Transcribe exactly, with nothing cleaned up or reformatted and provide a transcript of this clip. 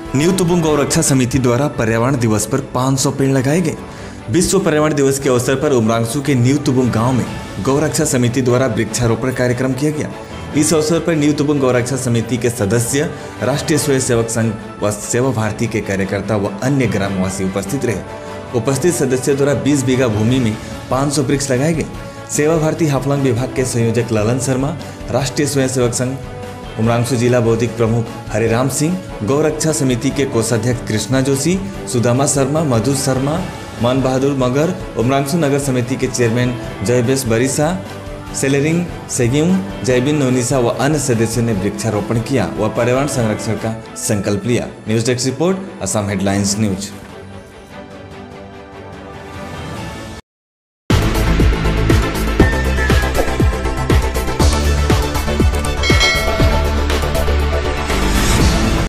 New तुबुंग गौ रक्षा समिति द्वारा पर्यावरण दिवस पर पाँच सौ पेड़ लगाए गए। विश्व पर्यावरण दिवस के अवसर पर उमरांगसू के न्यू तुबुंग गांव में गौ रक्षा समिति द्वारा वृक्षारोपण कार्यक्रम किया गया। इस अवसर पर न्यू तुबुंग गौ रक्षा समिति के सदस्य, राष्ट्रीय स्वयं सेवक संघ व सेवा भारती के कार्यकर्ता व अन्य ग्रामवासी उपस्थित रहे। उपस्थित सदस्यों द्वारा बीस बीघा भूमि में पाँच सौ वृक्ष लगाए गए। सेवा भारती हाफलंग विभाग के संयोजक ललन शर्मा, राष्ट्रीय स्वयं सेवक संघ उमरांगसू जिला बौद्धिक प्रमुख हरिराम सिंह, गौ रक्षा समिति के कोषाध्यक्ष कृष्णा जोशी, सुदामा शर्मा, मधु शर्मा, मन बहादुर मगर, उमरांगसू नगर समिति के चेयरमैन जयबेश बरिसा, सेलेरिंग सेग्यूम, जयबिन नोनिसा व अन्य सदस्यों ने वृक्षारोपण किया व पर्यावरण संरक्षण का संकल्प लिया। News desk report, Assam headlines news.